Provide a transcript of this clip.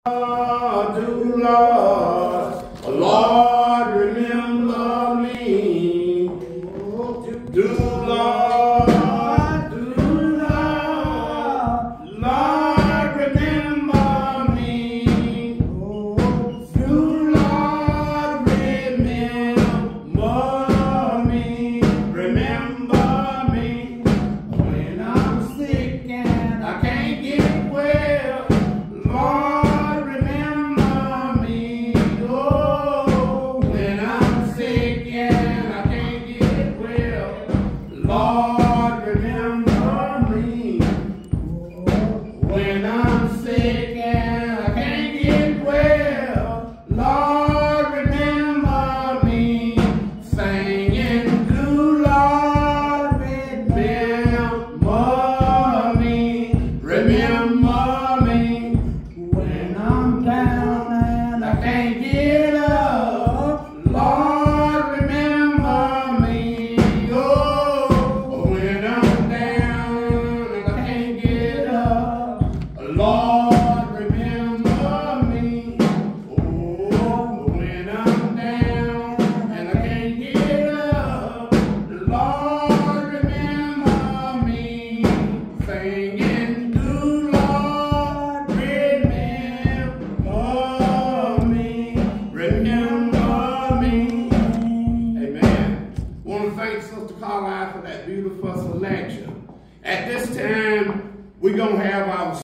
Do Lord, Lord, remember me. Do Lord, Lord, remember me. Do Lord, remember me when I'm sick and I can't get well. Lord, remember me. Oh, when I'm sick and I can't get well. Lord, remember me. When I'm sick and I can't get well. Lord, remember me. Singing, do Lord, remember me. Remember me. When I'm down and I can't get up, Lord, remember me. Oh, when I'm down and I can't get up, Lord, remember me. Oh, when I'm down and I can't get up, Lord, remember me. Singing, do Lord, remember me. Amen. I want to thank Sister Carlisle for that beautiful selection. At this time, we're going to have our